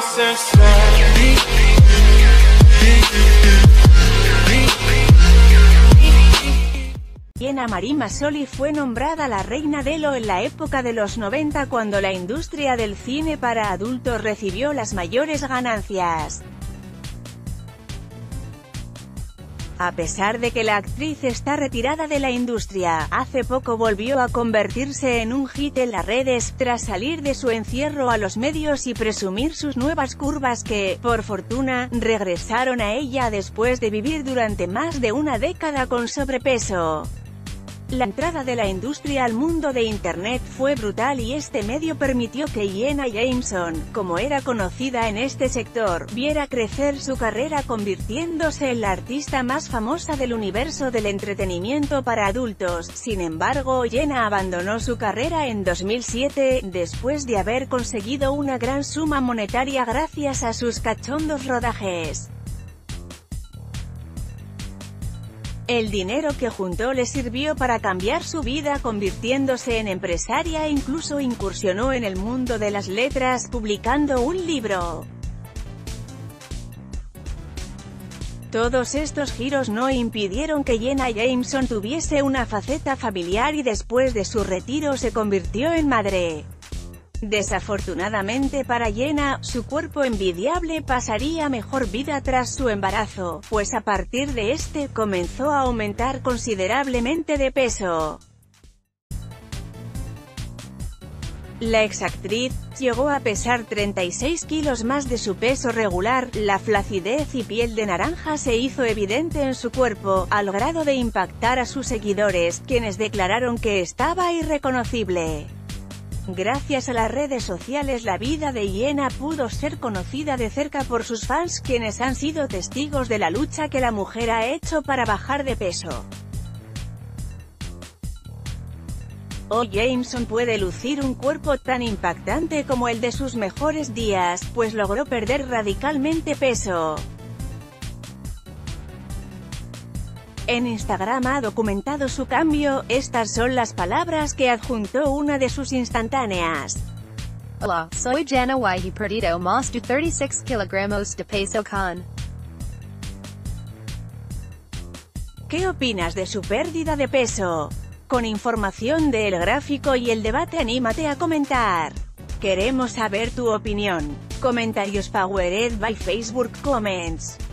Jenna Marie Masoli fue nombrada la reina de lo en la época de los 90, cuando la industria del cine para adultos recibió las mayores ganancias. A pesar de que la actriz está retirada de la industria, hace poco volvió a convertirse en un hit en las redes, tras salir de su encierro a los medios y presumir sus nuevas curvas que, por fortuna, regresaron a ella después de vivir durante más de una década con sobrepeso. La entrada de la industria al mundo de Internet fue brutal y este medio permitió que Jenna Jameson, como era conocida en este sector, viera crecer su carrera, convirtiéndose en la artista más famosa del universo del entretenimiento para adultos. Sin embargo, Jenna abandonó su carrera en 2007, después de haber conseguido una gran suma monetaria gracias a sus cachondos rodajes. El dinero que juntó le sirvió para cambiar su vida, convirtiéndose en empresaria e incluso incursionó en el mundo de las letras, publicando un libro. Todos estos giros no impidieron que Jenna Jameson tuviese una faceta familiar y después de su retiro se convirtió en madre. Desafortunadamente para Jenna, su cuerpo envidiable pasaría mejor vida tras su embarazo, pues a partir de este, comenzó a aumentar considerablemente de peso. La exactriz llegó a pesar 36 kilos más de su peso regular. La flacidez y piel de naranja se hizo evidente en su cuerpo, al grado de impactar a sus seguidores, quienes declararon que estaba irreconocible. Gracias a las redes sociales, la vida de Jenna pudo ser conocida de cerca por sus fans, quienes han sido testigos de la lucha que la mujer ha hecho para bajar de peso. Hoy Jameson puede lucir un cuerpo tan impactante como el de sus mejores días, pues logró perder radicalmente peso. En Instagram ha documentado su cambio. Estas son las palabras que adjuntó una de sus instantáneas. Hola, soy Jenna y he perdido más de 36 kilogramos de peso con. ¿Qué opinas de su pérdida de peso? Con información de El Gráfico y El Debate, anímate a comentar. Queremos saber tu opinión. Comentarios powered by Facebook Comments.